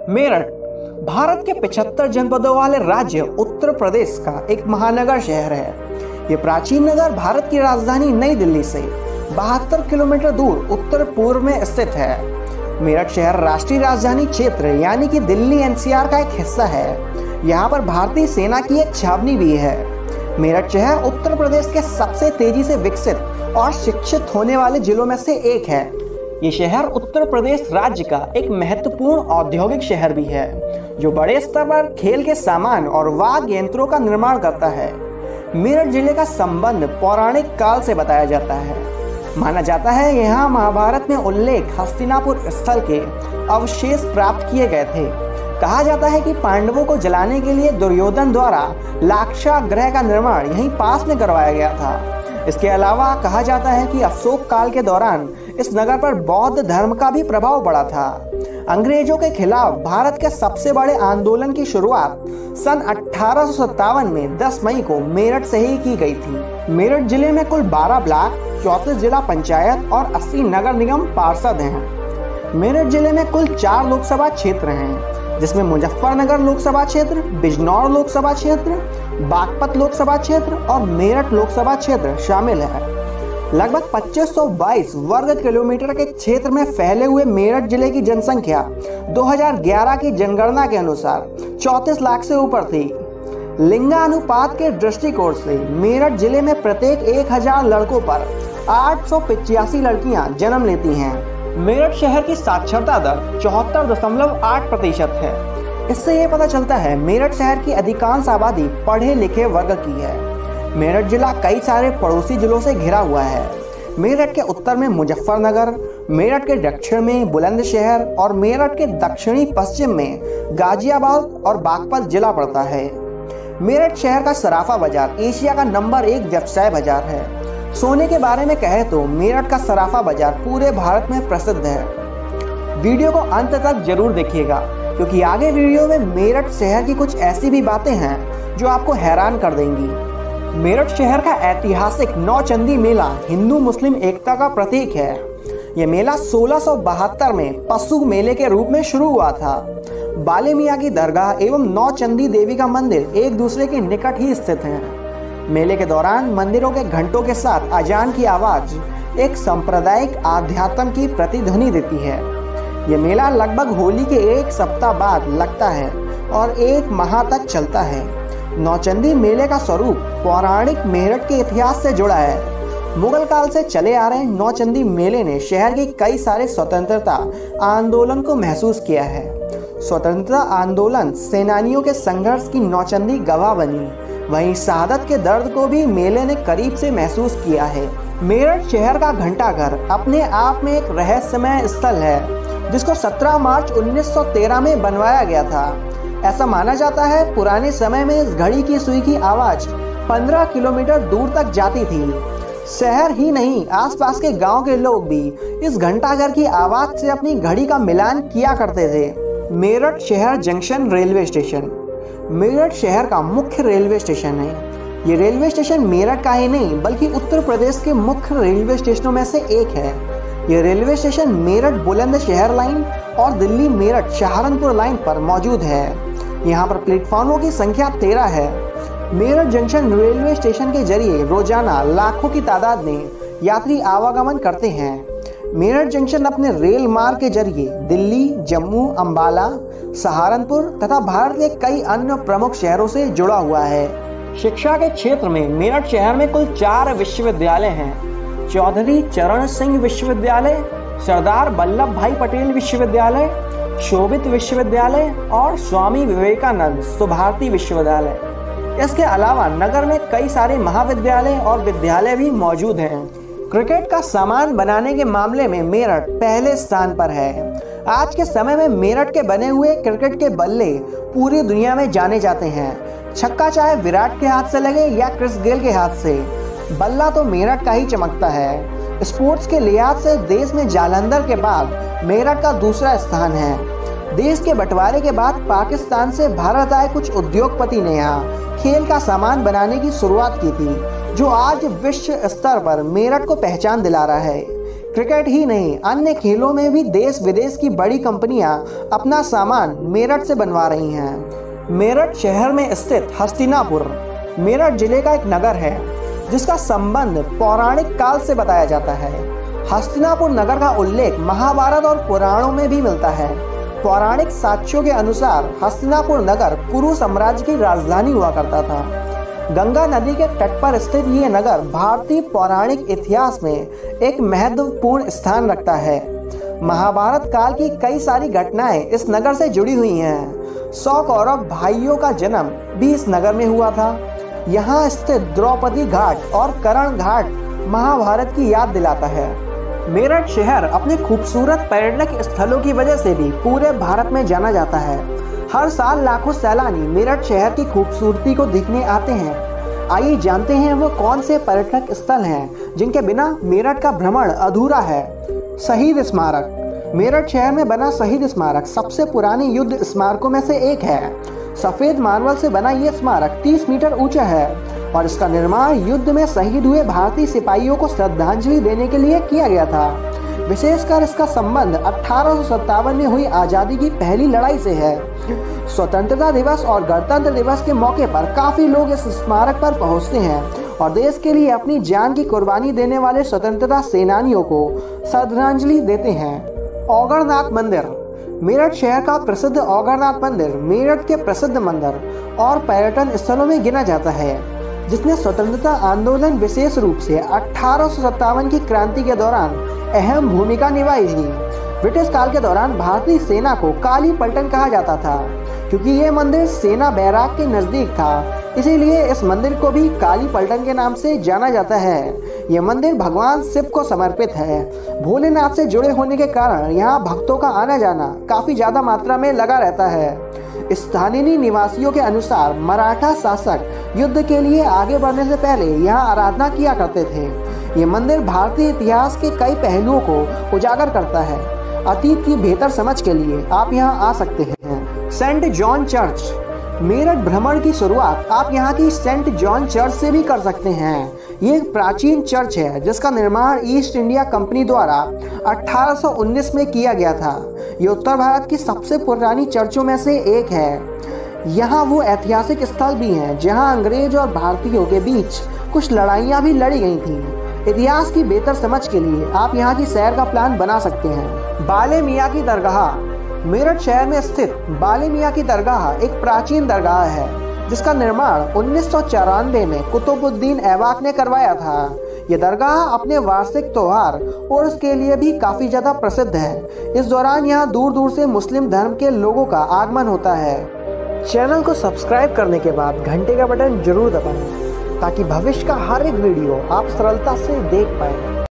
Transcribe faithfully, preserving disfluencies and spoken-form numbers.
मेरठ भारत के पचहत्तर जनपदों वाले राज्य उत्तर प्रदेश का एक महानगर शहर है। ये प्राचीन नगर भारत की राजधानी नई दिल्ली से बहत्तर किलोमीटर दूर उत्तर पूर्व में स्थित है। मेरठ शहर राष्ट्रीय राजधानी क्षेत्र यानी कि दिल्ली एन सी आर का एक हिस्सा है। यहाँ पर भारतीय सेना की एक छावनी भी है। मेरठ शहर उत्तर प्रदेश के सबसे तेजी से विकसित और शिक्षित होने वाले जिलों में से एक है। ये शहर उत्तर प्रदेश राज्य का एक महत्वपूर्ण औद्योगिक शहर भी है, जो बड़े स्तर पर खेल के सामान और वाद्य यंत्रों का निर्माण करता है। मेरठ जिले का संबंध पौराणिक काल से बताया जाता है। माना जाता है यहाँ महाभारत में उल्लेख हस्तिनापुर स्थल के अवशेष प्राप्त किए गए थे। कहा जाता है कि पांडवों को जलाने के लिए दुर्योधन द्वारा लाक्षागृह का निर्माण यहीं पास में करवाया गया था। इसके अलावा कहा जाता है कि अशोक काल के दौरान इस नगर पर बौद्ध धर्म का भी प्रभाव पड़ा था। अंग्रेजों के खिलाफ भारत के सबसे बड़े आंदोलन की शुरुआत सन अठारह सौ सत्तावन में दस मई को मेरठ से ही की गई थी। मेरठ जिले में कुल बारह ब्लॉक, चौंतीस जिला पंचायत और अस्सी नगर निगम पार्षद हैं। मेरठ जिले में कुल चार लोकसभा क्षेत्र हैं, जिसमें मुजफ्फरनगर लोकसभा क्षेत्र, बिजनौर लोकसभा क्षेत्र, बागपत लोकसभा क्षेत्र और मेरठ लोकसभा क्षेत्र शामिल है। लगभग पच्चीस सौ बाईस वर्ग किलोमीटर के क्षेत्र में फैले हुए मेरठ जिले की जनसंख्या दो हज़ार ग्यारह की जनगणना के अनुसार चौंतीस लाख से ऊपर थी। लिंगानुपात के दृष्टिकोण से मेरठ जिले में प्रत्येक एक हजार लड़कों पर आठ सौ पिचासी लड़कियां जन्म लेती हैं। मेरठ शहर की साक्षरता दर चौहत्तर दशमलव आठ प्रतिशत है। इससे ये पता चलता है मेरठ शहर की अधिकांश आबादी पढ़े लिखे वर्ग की है। मेरठ जिला कई सारे पड़ोसी जिलों से घिरा हुआ है। मेरठ के उत्तर में मुजफ्फरनगर, मेरठ के दक्षिण में बुलंदशहर और मेरठ के दक्षिणी पश्चिम में गाजियाबाद और बागपत जिला पड़ता है। मेरठ शहर का सराफा बाजार एशिया का नंबर एक व्यवसाय बाजार है। सोने के बारे में कहे तो मेरठ का सराफा बाजार पूरे भारत में प्रसिद्ध है। वीडियो को अंत तक जरूर देखिएगा, क्योंकि आगे वीडियो में मेरठ शहर की कुछ ऐसी भी बातें हैं जो आपको हैरान कर देंगी। मेरठ शहर का ऐतिहासिक नौचंदी मेला हिंदू मुस्लिम एकता का प्रतीक है। यह मेला सोलह सौ बहत्तर में पशु मेले के रूप में शुरू हुआ था। बाले मियाँ की दरगाह एवं नौचंदी देवी का मंदिर एक दूसरे के निकट ही स्थित हैं। मेले के दौरान मंदिरों के घंटों के साथ अजान की आवाज एक सांप्रदायिक आध्यात्म की प्रतिध्वनि देती है। यह मेला लगभग होली के एक सप्ताह बाद लगता है और एक माह तक चलता है। नौचंदी मेले का स्वरूप पौराणिक मेरठ के इतिहास से जुड़ा है। मुगल काल से चले आ रहे नौचंदी मेले ने शहर के कई सारे स्वतंत्रता आंदोलन को महसूस किया है। स्वतंत्रता आंदोलन सेनानियों के संघर्ष की नौचंदी गवाह बनी। वहीं शहादत के दर्द को भी मेले ने करीब से महसूस किया है। मेरठ शहर का घंटाघर अपने आप में एक रहस्यमय स्थल है, जिसको सत्रह मार्च उन्नीस सौ तेरह में बनवाया गया था। ऐसा माना जाता है पुराने समय में इस घड़ी की सुई की आवाज पंद्रह किलोमीटर दूर तक जाती थी। शहर ही नहीं, आसपास के गांव के लोग भी इस घंटाघर की आवाज से अपनी घड़ी का मिलान किया करते थे। मेरठ शहर जंक्शन रेलवे स्टेशन मेरठ शहर का मुख्य रेलवे स्टेशन है। ये रेलवे स्टेशन मेरठ का ही नहीं बल्कि उत्तर प्रदेश के मुख्य रेलवे स्टेशनों में से एक है। यह railway station Meerut Bulandshahr line और दिल्ली मेरठ सहारनपुर लाइन पर मौजूद है। यहाँ पर प्लेटफॉर्मों की संख्या तेरह है। मेरठ जंक्शन रेलवे स्टेशन के जरिए रोजाना लाखों की तादाद में यात्री आवागमन करते हैं। मेरठ जंक्शन अपने रेल मार्ग के जरिए दिल्ली, जम्मू, अंबाला, सहारनपुर तथा भारत के कई अन्य प्रमुख शहरों से जुड़ा हुआ है। शिक्षा के क्षेत्र में मेरठ शहर में कुल चार विश्वविद्यालय हैं। चौधरी चरण सिंह विश्वविद्यालय, सरदार वल्लभ भाई पटेल विश्वविद्यालय, शोभित विश्वविद्यालय और स्वामी विवेकानंद सुभारती विश्वविद्यालय। इसके अलावा नगर में कई सारे महाविद्यालय और विद्यालय भी मौजूद हैं। क्रिकेट का सामान बनाने के मामले में मेरठ पहले स्थान पर है। आज के समय में मेरठ के बने हुए क्रिकेट के बल्ले पूरी दुनिया में जाने जाते हैं। छक्का चाहे विराट के हाथ से लगे या क्रिस गेल के हाथ से, बल्ला तो मेरठ का ही चमकता है। स्पोर्ट्स के लिहाज से देश में जालंधर के बाद मेरठ का दूसरा स्थान है। देश के बंटवारे के बाद पाकिस्तान से भारत आए कुछ उद्योगपति ने यहाँ खेल का सामान बनाने की शुरुआत की थी, जो आज विश्व स्तर पर मेरठ को पहचान दिला रहा है। क्रिकेट ही नहीं, अन्य खेलों में भी देश विदेश की बड़ी कंपनियां अपना सामान मेरठ से बनवा रही हैं। मेरठ शहर में स्थित हस्तिनापुर मेरठ जिले का एक नगर है जिसका संबंध पौराणिक काल से बताया जाता है। हस्तिनापुर नगर का उल्लेख महाभारत और पुराणों में भी मिलता है। पौराणिक साक्ष्यों के अनुसार हस्तिनापुर नगर कुरु साम्राज्य की राजधानी हुआ करता था। गंगा नदी के तट पर स्थित ये नगर भारतीय पौराणिक इतिहास में एक महत्वपूर्ण स्थान रखता है। महाभारत काल की कई सारी घटनाएं इस नगर से जुड़ी हुई हैं। सौ कौरव भाइयों का जन्म भी इस नगर में हुआ था। यहाँ स्थित द्रौपदी घाट और कर्ण घाट महाभारत की याद दिलाता है। मेरठ शहर अपने खूबसूरत पर्यटक स्थलों की वजह से भी पूरे भारत में जाना जाता है। हर साल लाखों सैलानी मेरठ शहर की खूबसूरती को देखने आते हैं। आइए जानते हैं वो कौन से पर्यटक स्थल हैं जिनके बिना मेरठ का भ्रमण अधूरा है। शहीद स्मारक। मेरठ शहर में बना शहीद स्मारक सबसे पुराने युद्ध स्मारकों में से एक है। सफेद मार्बल से बना ये स्मारक तीस मीटर ऊंचा है और इसका निर्माण युद्ध में शहीद हुए भारतीय सिपाहियों को श्रद्धांजलि देने के लिए किया गया था। विशेषकर इसका संबंध अठारह सौ सत्तावन में हुई आज़ादी की पहली लड़ाई से है। स्वतंत्रता दिवस और गणतंत्र दिवस के मौके पर काफ़ी लोग इस स्मारक पर पहुंचते हैं और देश के लिए अपनी जान की कुर्बानी देने वाले स्वतंत्रता सेनानियों को श्रद्धांजलि देते हैं। औगरनाथ मंदिर। मेरठ शहर का प्रसिद्ध औगरनाथ मंदिर मेरठ के प्रसिद्ध मंदिर और पर्यटन स्थलों में गिना जाता है, जिसने स्वतंत्रता आंदोलन विशेष रूप से अठारह सौ सत्तावन की क्रांति के दौरान अहम भूमिका निभाई थी। ब्रिटिश काल के दौरान भारतीय सेना को काली पलटन कहा जाता था क्योंकि ये मंदिर सेना बैराक के नज़दीक था, इसीलिए इस मंदिर को भी काली पलटन के नाम से जाना जाता है। यह मंदिर भगवान शिव को समर्पित है। भोलेनाथ से जुड़े होने के कारण यहाँ भक्तों का आना जाना काफ़ी ज़्यादा मात्रा में लगा रहता है। स्थानीय निवासियों के अनुसार मराठा शासक युद्ध के लिए आगे बढ़ने से पहले यहाँ आराधना किया करते थे। ये मंदिर भारतीय इतिहास के कई पहलुओं को उजागर करता है। अतीत की बेहतर समझ के लिए आप यहाँ आ सकते हैं। Saint John church. मेरठ भ्रमण की शुरुआत आप यहाँ की सेंट जॉन चर्च से भी कर सकते हैं। ये एक प्राचीन चर्च है जिसका निर्माण ईस्ट इंडिया कंपनी द्वारा अठारह सौ उन्नीस में किया गया था। ये उत्तर भारत की सबसे पुरानी चर्चों में से एक है। यहाँ वो ऐतिहासिक स्थल भी हैं जहाँ अंग्रेज और भारतीयों के बीच कुछ लड़ाइयाँ भी लड़ी गई थीं। इतिहास की बेहतर समझ के लिए आप यहाँ की सैर का प्लान बना सकते हैं। बाले मियाँ की दरगाह। मेरठ शहर में स्थित बाले मियाँ की दरगाह एक प्राचीन दरगाह है जिसका निर्माण उन्नीस सौ चौरानवे में कुतुबुद्दीन ऐबक ने करवाया था। यह दरगाह अपने वार्षिक त्योहार उर्स के लिए भी काफ़ी ज़्यादा प्रसिद्ध है। इस दौरान यहाँ दूर दूर से मुस्लिम धर्म के लोगों का आगमन होता है। चैनल को सब्सक्राइब करने के बाद घंटे का बटन जरूर दबाएं ताकि भविष्य का हर एक वीडियो आप सरलता से देख पाएं।